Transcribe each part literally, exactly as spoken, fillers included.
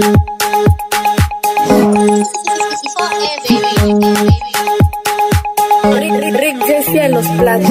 Rick Jesse en los platos.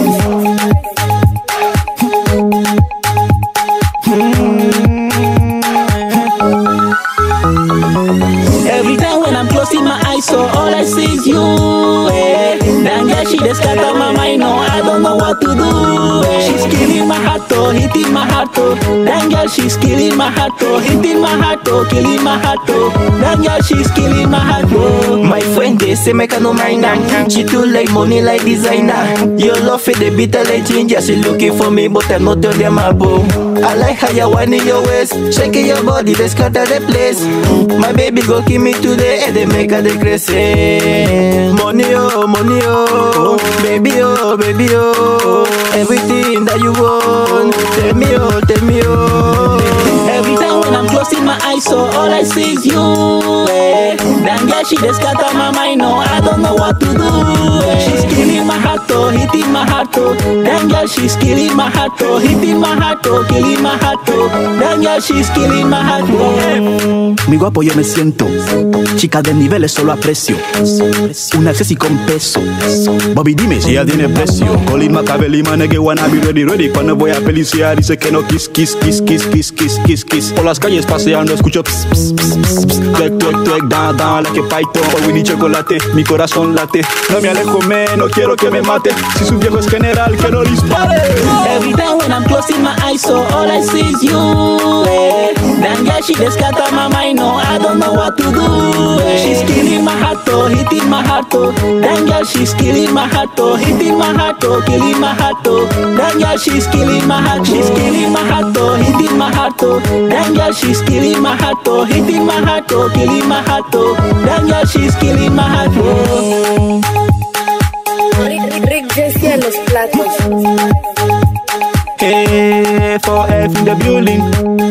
Every time when I'm closing my eyes, so all I see is you. Eh. Damn girl, she just got on my mind, no, I don't know what to do. Eh. She's killing my heart, oh, hitting my heart, oh. Damn girl, she's killing my heart, oh, hitting my heart, oh, killing my heart, oh. Damn girl, she's killing my heart, oh. My friend, they say make her no mind her. She too like money like designer. Your love for the bitter like ginger. She looking for me, but I not tell them my boo. I like how you whine in your waist, shaking your body, they scatter the place. My baby go give me today, and they make her the crazy. Money oh, money oh, baby oh, baby oh, everything that you want. Tell me oh, tell me oh. Every time when I'm closing my eyes, so all I see is you. Eh. Damn girl, she just got on my mind, no, I don't know what to do. Eh. She's killing my heart, oh, hitting my heart, oh. Damn girl, she's killing my heart, oh, hitting my heart, oh, killing my heart, oh. Damn girl, she's killing my heart, oh. Mi guapo yo me siento, chica de niveles solo aprecio. Una sexy con peso. Bobby dime si ella tiene precio. Colin Machiavelli, man, que wanna be ready, ready. Cuando voy a Felicia dice que no kiss, kiss, kiss, kiss, kiss, kiss, kiss, kiss. Por las calles paseando escucho pss, pss, pss, pss, pss. Tuec, tuec, tuec, down, down, like a python. Por Winnie Chocolate, mi corazón late. No me alejo, me, no quiero que me mate. Si su viejo es general, que no dispare. Every time when I'm closing my eyes, so all I see is you. Eh. Damn girl, she just got on my mind, no, I don't know what to do. Eh. She's killing my heart, oh, hitting my heart, oh. Damn girl, she's killing my heart, oh, hitting my heart, oh, killing my heart, oh. Damn girl, she's killing my heart, she's killing my heart, oh, hitting my heart, oh. Damn girl, she's killing my heart, oh, hitting my heart, oh, killing my heart, oh. Damn girl, she's killing my heart, oh. Rick Jesse en los platos. Hey, for F in the building.